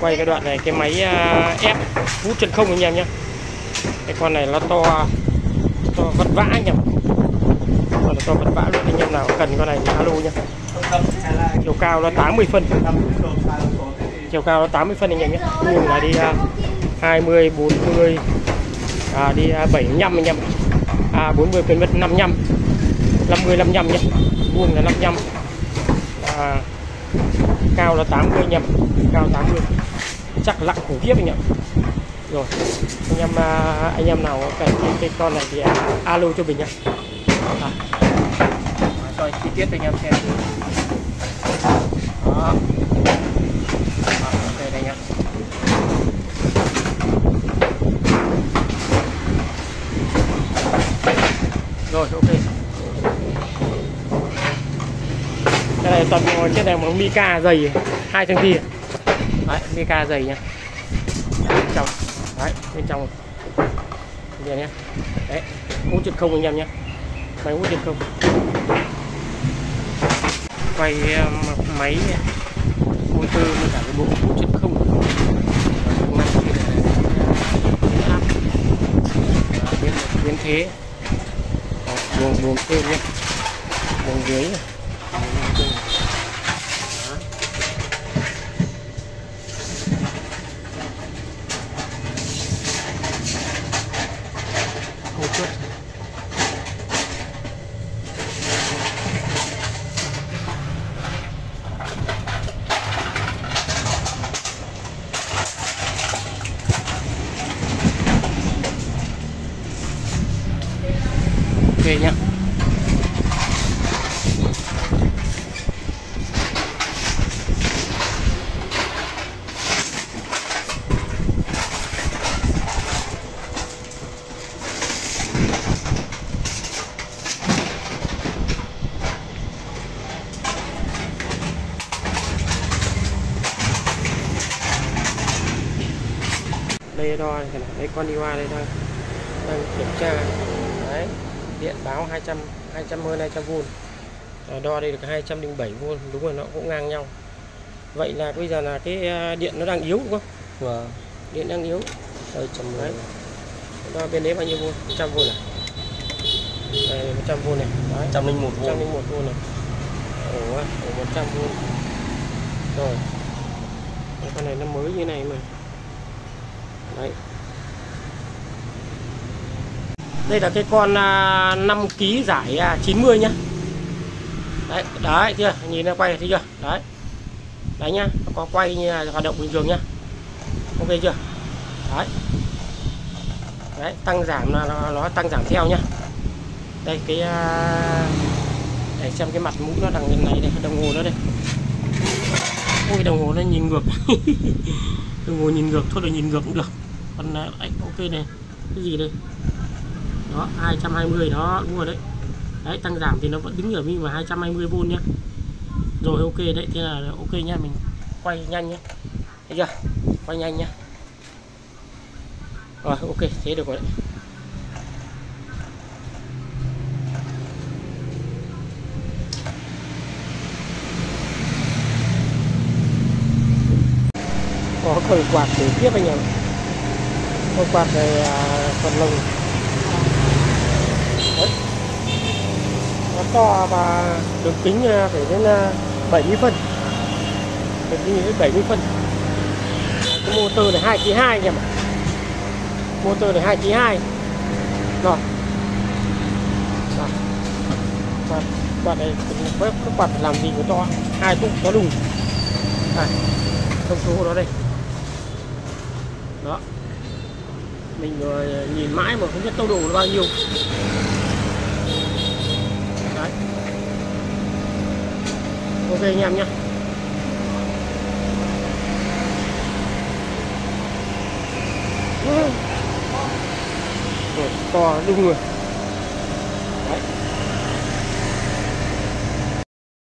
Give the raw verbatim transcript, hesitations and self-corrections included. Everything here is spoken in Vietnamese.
Quay cái đoạn này cái máy uh, ép hút chân không anh em nhé. Cái con này nó to to vật vã anh em. Còn là to vật vã luôn, anh em nào cần con này thì alo nhá. Chiều cao nó tám mươi phân. Chiều cao nó tám mươi phân anh em nhé. Vuông là đi uh, hai mươi, bốn mươi, à, đi uh, bảy mươi lăm anh em. À, bốn mươi phân năm mươi lăm, năm mươi, năm mươi lăm nhé. Vuông là năm mươi lăm. À, cao là tám mươi anh em. Cao tám mươi. Chắc lặng khủng khiếp anh em. Rồi, anh em uh, anh em nào cần cái, cái con này thì uh, alo cho mình nhé. À, rồi chi tiết cho anh em xem. Đó. À, ok đây nhá. Rồi ok. Cái này toàn bộ trên này một mica dày hai xăng ti. Đấy, mica dày nhá. Bên trong. Đấy, bên trong. Đây nhá. Đấy, hút chân không anh em nhé. Máy hút chân không. Quay uh, máy motor với cả cái bộ hút chân không. Biến biến thế. Buồng buồng trên nhé. Buồng dưới này. Một chút. Ok nhá. Đây đo này, đây con đi qua đây đang đang kiểm tra. Đấy, điện báo hai trăm hai trăm hơn hai trăm vôn. À, đo đây được hai trăm lẻ bảy vôn, đúng rồi, nó cũng ngang nhau. Vậy là bây giờ là cái điện nó đang yếu đúng không? Vâng. Điện đang yếu. Đây chấm đấy. Đo bên đấy bao nhiêu vôn? một trăm vôn này. Đây một trăm vôn này. Đấy. một trăm lẻ một vôn. một trăm lẻ một vôn này. Ồ, ồ một trăm vôn. Rồi. Cái con này nó mới như này mà. Đấy. Đây là cái con à, năm ki giải à, chín mươi nhá. Đấy, đấy chưa? Nhìn nó quay thấy chưa? Đấy. Đấy nhá, nó có quay như là hoạt động bình thường nhá. Ok chưa? Đấy. Đấy, tăng giảm là nó, nó tăng giảm theo nhá. Đây cái à, để xem cái mặt mũi nó đằng bên này đây, đồng hồ nó đây. Ôi đồng hồ nó nhìn ngược. Đồng hồ nhìn ngược thôi, là nhìn ngược cũng được. Còn đấy, ok này. Cái gì đây? Đó, hai trăm hai mươi đó, đúng rồi đấy. Đấy, tăng giảm thì nó vẫn đứng ở mình mà hai trăm hai mươi vôn nhá. Rồi ok đấy, thế là ok nhá, mình quay nhanh nhá. Thấy chưa? Quay nhanh nhá. Rồi ok, thế được rồi đấy. Có khởi quạt để tiếp anh em. Con quạt này à, phần lồng. Đấy. Nó to và đường kính phải đến bảy mươi phân. Đường kính đến bảy mươi phân. Cái motor này hai ki hai anh em ạ. Motor này hai ki hai. Rồi. Rồi. Quạt, quạt này các quạt làm gì của to, hai túc to đùng. Này. Thông số đó đây. Đó. Mình uh, nhìn mãi mà không biết tốc độ nó bao nhiêu. Đấy. Ok anh em nhé. Rồi, to đúng rồi.